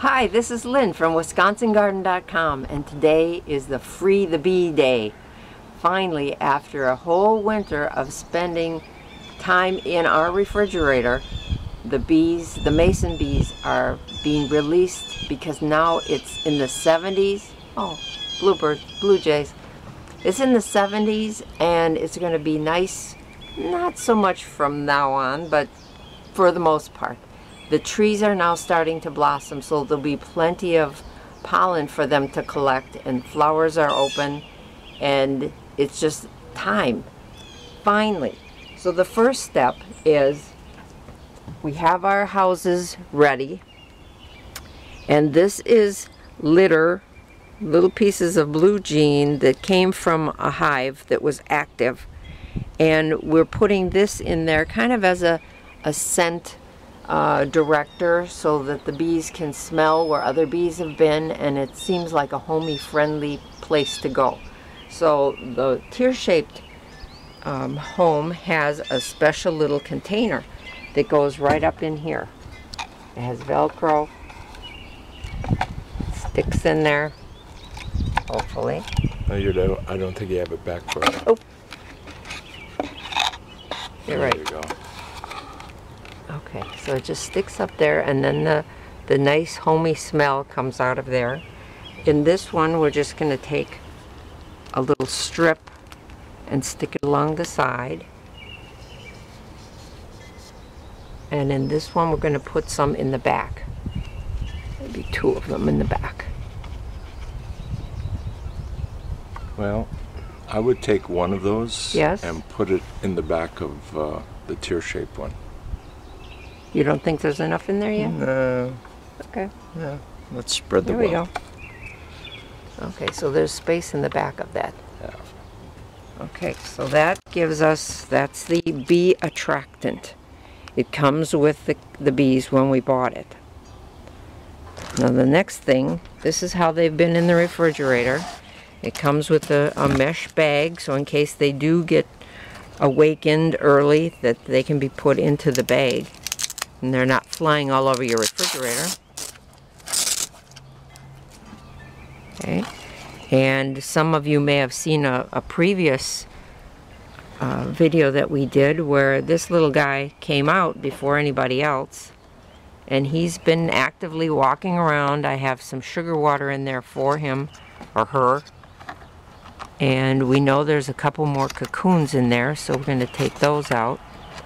Hi, this is Lynn from WisconsinGarden.com, and today is the Free the Bee Day. Finally, after a whole winter of spending time in our refrigerator, the mason bees are being released because now it's in the 70s. Oh, bluebirds, blue jays. It's in the 70s and it's going to be nice, not so much from now on, but for the most part. The trees are now starting to blossom, so there'll be plenty of pollen for them to collect, and flowers are open, and it's just time, finally. So the first step is we have our houses ready, and this is litter, little pieces of blue jean that came from a hive that was active, and we're putting this in there kind of as a scent director so that the bees can smell where other bees have been, and it seems like a homey friendly place to go. So the tear-shaped home has a special little container that goes right up in here. It has Velcro, sticks in there, hopefully. No, I don't think you have it back for you. Oh, you're right. There you go. Okay, so it just sticks up there, and then the nice homey smell comes out of there. In this one, we're just going to take a little strip and stick it along the side. And in this one, we're going to put some in the back. Maybe two of them in the back. Well, I would take one of those, yes, and put it in the back of the tear-shaped one. You don't think there's enough in there yet? No. Okay. Yeah. Let's spread the wealth. There we go. Okay, so there's space in the back of that. Yeah. Okay, so that gives us, that's the bee attractant. It comes with the bees when we bought it. Now the next thing, this is how they've been in the refrigerator. It comes with a mesh bag, so in case they do get awakened early, that they can be put into the bag and they're not flying all over your refrigerator. Okay, and some of you may have seen a previous video that we did where this little guy came out before anybody else, and he's been actively walking around. I have some sugar water in there for him or her, and we know there's a couple more cocoons in there, so we're going to take those out.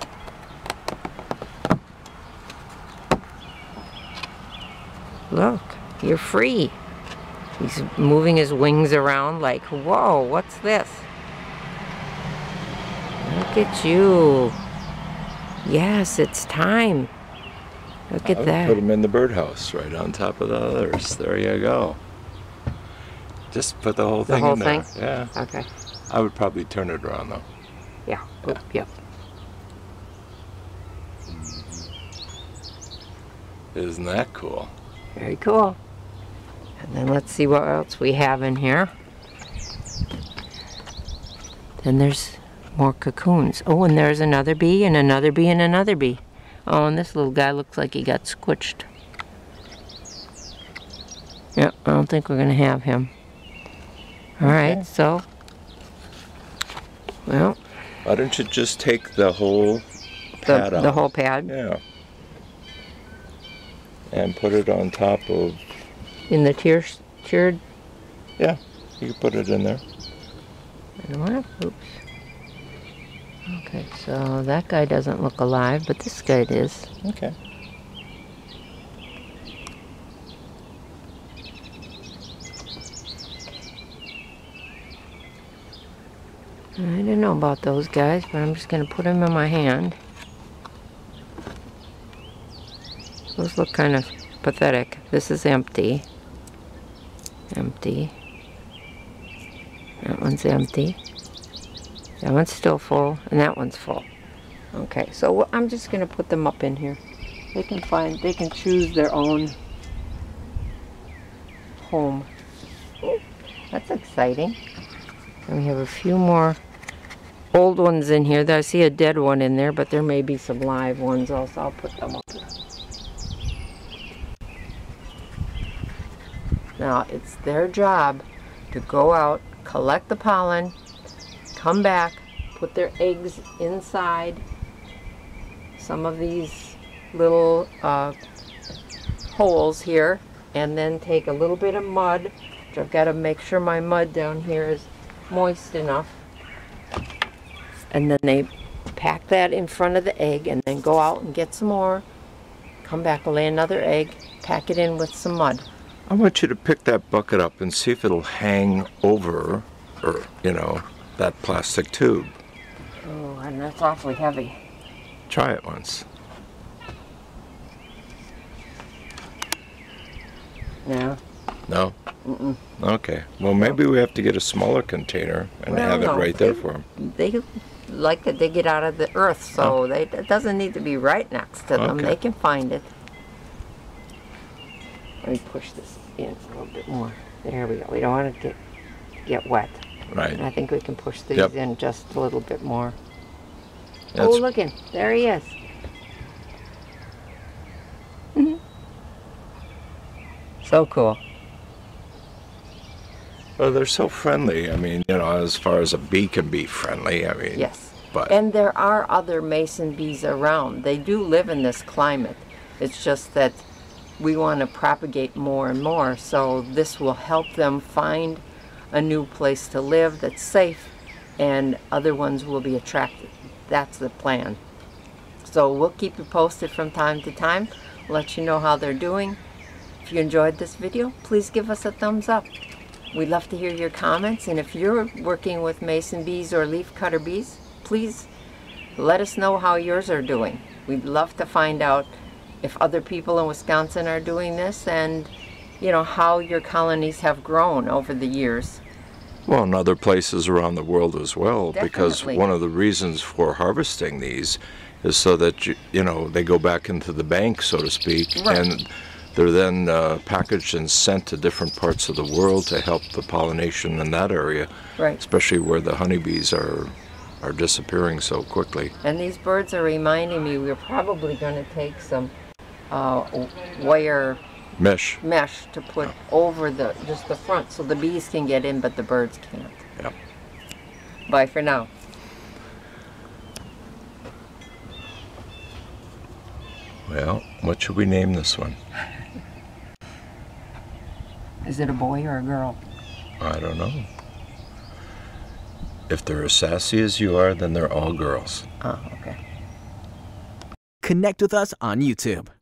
Look, you're free. He's moving his wings around like, whoa, what's this? Look at you. Yes, it's time. Look at that. Put them in the birdhouse right on top of the others. There you go. Just put the whole thing in there. The whole thing? Yeah. Okay. I would probably turn it around though. Yeah. Oop, yep. Isn't that cool? Very cool. And then let's see what else we have in here. Then there's more cocoons. Oh, and there's another bee and another bee and another bee. Oh, and this little guy looks like he got squished. Yep, I don't think we're going to have him. Alright, so, well. Why don't you just take the whole pad out? The whole pad? Yeah. And put it on top of... In the tiered? Yeah, you can put it in there. Oops. Okay, so that guy doesn't look alive, but this guy is. Okay. I don't know about those guys, but I'm just going to put them in my hand. Those look kind of pathetic. This is empty. Empty. That one's empty. That one's still full, and that one's full. Okay, so I'm just going to put them up in here. They can choose their own home. Oh, that's exciting. And we have a few more old ones in here. I see a dead one in there, but there may be some live ones also. I'll put them up. Now, it's their job to go out, collect the pollen, come back, put their eggs inside some of these little holes here, and then take a little bit of mud, which I've got to make sure my mud down here is moist enough. And then they pack that in front of the egg and then go out and get some more, come back, lay another egg, pack it in with some mud. I want you to pick that bucket up and see if it'll hang over, or, you know, that plastic tube. Oh, and that's awfully heavy. Try it once. No. No? Mm-mm. Okay. Well, maybe we have to get a smaller container and have it right there for them. They like to dig it out of the earth, so it doesn't need to be right next to them. Okay. They can find it. Let me push this in a little bit more. There we go. We don't want it to get wet. Right. And I think we can push these Yep. in just a little bit more. That's, Oh, looking. There he is. So cool. well, they're so friendly. I mean, you know, as far as a bee can be friendly, I mean. Yes. But And there are other mason bees around. They do live in this climate. It's just that we want to propagate more and more, so this will help them find a new place to live that's safe, and other ones will be attracted. That's the plan. So we'll keep you posted from time to time, let you know how they're doing. If you enjoyed this video, please give us a thumbs up. We'd love to hear your comments, and if you're working with mason bees or leafcutter bees, please let us know how yours are doing. We'd love to find out if other people in Wisconsin are doing this, and you know how your colonies have grown over the years. well, in other places around the world as well, because Definitely. one of the reasons for harvesting these is so that you know, they go back into the bank, so to speak, Right. and they're then packaged and sent to different parts of the world to help the pollination in that area, Right. especially where the honeybees are disappearing so quickly. And these birds are reminding me we're probably going to take some wire Mesh. mesh to put over just the front so the bees can get in but the birds can't. Yep. Bye for now. Well, what should we name this one? Is it a boy or a girl? I don't know. If they're as sassy as you are, then they're all girls. Oh, okay. Connect with us on YouTube.